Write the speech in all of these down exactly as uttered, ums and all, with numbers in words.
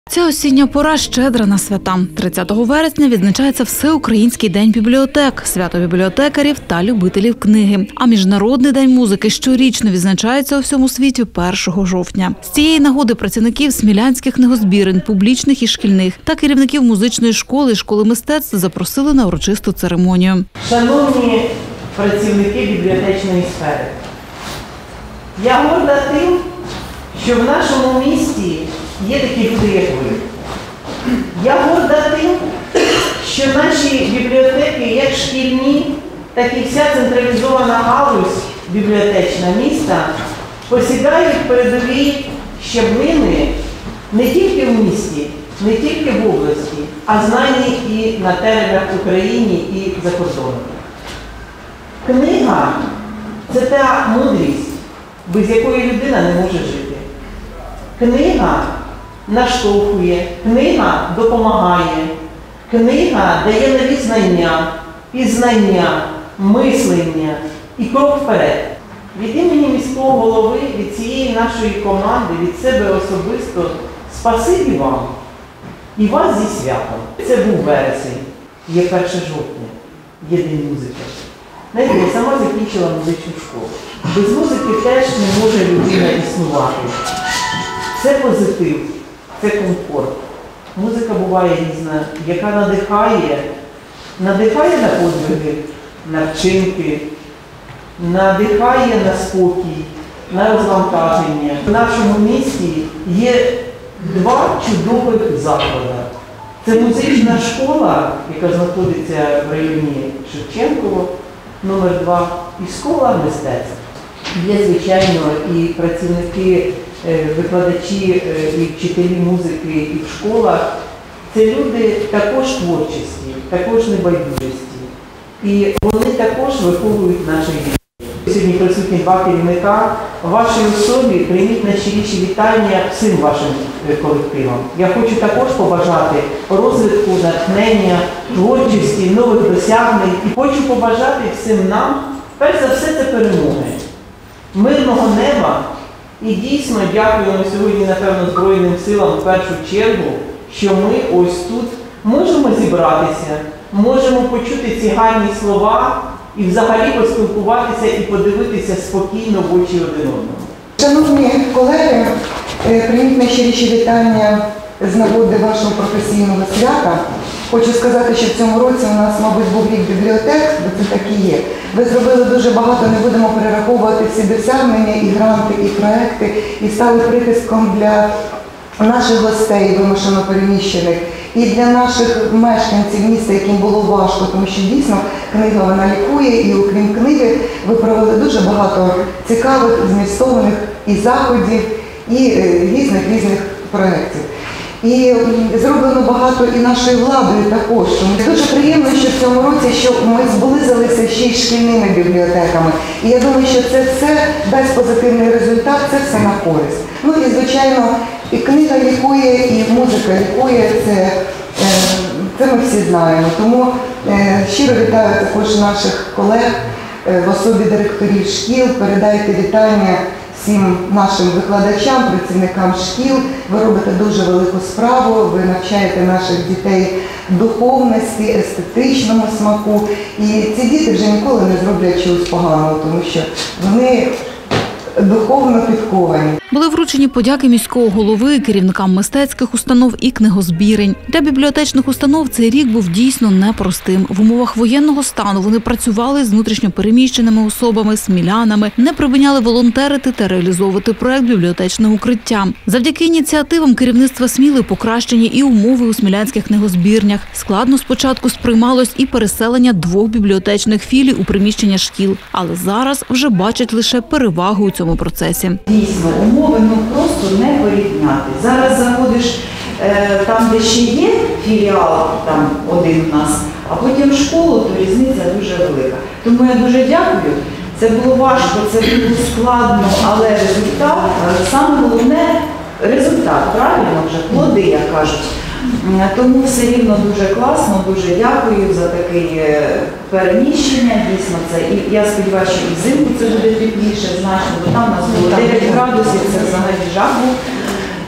Ця осіння пора щедра на свята. тридцятого вересня відзначається Всеукраїнський день бібліотек, свято бібліотекарів та любителів книги. А Міжнародний день музики щорічно відзначається у всьому світі першого жовтня. З цієї нагоди працівників смілянських книгозбірень, публічних і шкільних, та керівників музичної школи і школи мистецтв запросили на урочисту церемонію. Шановні працівники бібліотечної сфери, я горда тим, що в нашому місті є такі люди, як ви. Я горда тим, що наші бібліотеки, як шкільні, так і вся централізована галузь бібліотечна міста, посідають передові щаблини не тільки в місті, не тільки в області, а знані і на теренах в Україні і за кордоном. Книга – це та мудрість, без якої людина не може жити. Книга наштовхує, книга допомагає, книга дає нові знання, пізнання, мислення і крок вперед. Від імені міського голови, від цієї нашої команди, від себе особисто спасибі вам і вас зі святом. Це був вересень, є перше жовтня, є День музики. Знаєте, я сама закінчила музичну школу. Без музики теж не може людина існувати. Це позитив, це комфорт. Музика буває різна, яка надихає, надихає на подвиги, на вчинки, надихає на спокій, на розвантаження. В нашому місті є два чудових заклади. Це музична школа, яка знаходиться в районі Шевченкова, номер два, і школа мистецтв. Є, звичайно, і працівники, викладачі і вчителі музики і в школах. Це люди також творчості, також небайдужості. І вони також виховують наших дітей. Сьогодні присутні два керівника. В вашій особі прийміть найщиріші вітання всім вашим колективам. Я хочу також побажати розвитку, натхнення, творчості, нових досягнень. І хочу побажати всім нам, перш за все, це перемоги, мирного неба. І дійсно дякуємо сьогодні, напевно, Збройним силам в першу чергу, що ми ось тут можемо зібратися, можемо почути ці гарні слова і взагалі поспілкуватися і подивитися спокійно в очі один одному. Шановні колеги, прийміть найщиріші вітання з нагоди вашого професійного свята. Хочу сказати, що в цьому році у нас, мабуть, був рік бібліотек, бо це так і є. Ви зробили дуже багато, не будемо перераховувати всі досягнення, і гранти, і проекти, і стали прихистком для наших гостей, вимушено переміщених, і для наших мешканців міста, яким було важко, тому що дійсно книга вона лікує, і окрім книги ви провели дуже багато цікавих, змістованих і заходів, і різних-різних проєктів. І зроблено багато і нашою владою також. Дуже приємно, що в цьому році що ми зблизилися ще й шкільними бібліотеками. І я думаю, що це все дасть позитивний результат, це все на користь. Ну і, звичайно, і книга лікує, і музика лікує, це, це ми всі знаємо. Тому щиро вітаю також наших колег в особі директорів шкіл, передайте вітання всім нашим викладачам, працівникам шкіл. Ви робите дуже велику справу, ви навчаєте наших дітей духовності, естетичному смаку. І ці діти вже ніколи не зроблять чогось поганого, тому що вони духовно підковані. Були вручені подяки міського голови, керівникам мистецьких установ і книгозбірень. Для бібліотечних установ цей рік був дійсно непростим. В умовах воєнного стану вони працювали з внутрішньо переміщеними особами, смілянами, не припиняли волонтерити та реалізовувати проект бібліотечного укриття. Завдяки ініціативам керівництва Сміли покращені і умови у смілянських книгозбірнях. Складно спочатку сприймалось і переселення двох бібліотечних філій у приміщення шкіл. Але зараз вже бачать лише перевагу у цьому процесі. Дійсно, умови ну, просто не порівняти. Зараз заходиш е, там, де ще є філіал, там один у нас, а потім в школу, то різниця дуже велика. Тому я дуже дякую. Це було важко, це було складно, але результат, саме головне – результат, правильно вже, плоди, як кажуть. Тому все рівно дуже класно, дуже дякую за таке переміщення, дійсно це. І я сподіваюся, що і взимку це буде тепліше, значно, бо там у нас було дев'ять градусів, це взагалі жах був.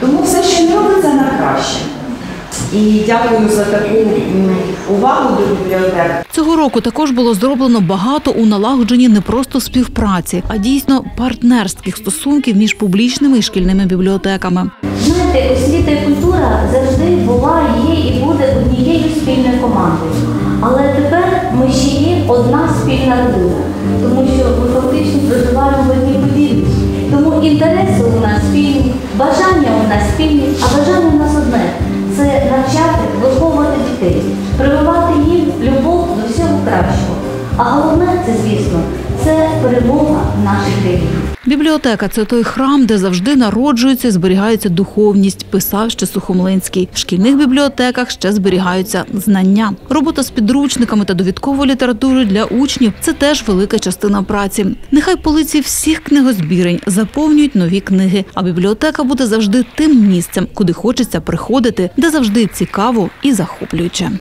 Тому все, що не робиться, на краще. І дякую за таку м, увагу до бібліотек. Цього року також було зроблено багато у налагодженні не просто співпраці, а дійсно партнерських стосунків між публічними і шкільними бібліотеками. Знаєте, освіта і культура завжди була, є і буде однією спільною командою. Але тепер ми ще є одна спільна родина, тому що ми фактично проживаємо в одній будівлі. Тому інтереси у нас спільні, бажання у нас спільні, а бажання у нас одне – це навчати, виховувати дітей, прививати їм любов до всього кращого. А головне – це, звісно, це перемога наших країн. Бібліотека – це той храм, де завжди народжується і зберігається духовність, писав ще Сухомлинський. В шкільних бібліотеках ще зберігаються знання. Робота з підручниками та довідковою літературою для учнів – це теж велика частина праці. Нехай полиці всіх книгозбірень заповнюють нові книги, а бібліотека буде завжди тим місцем, куди хочеться приходити, де завжди цікаво і захоплююче.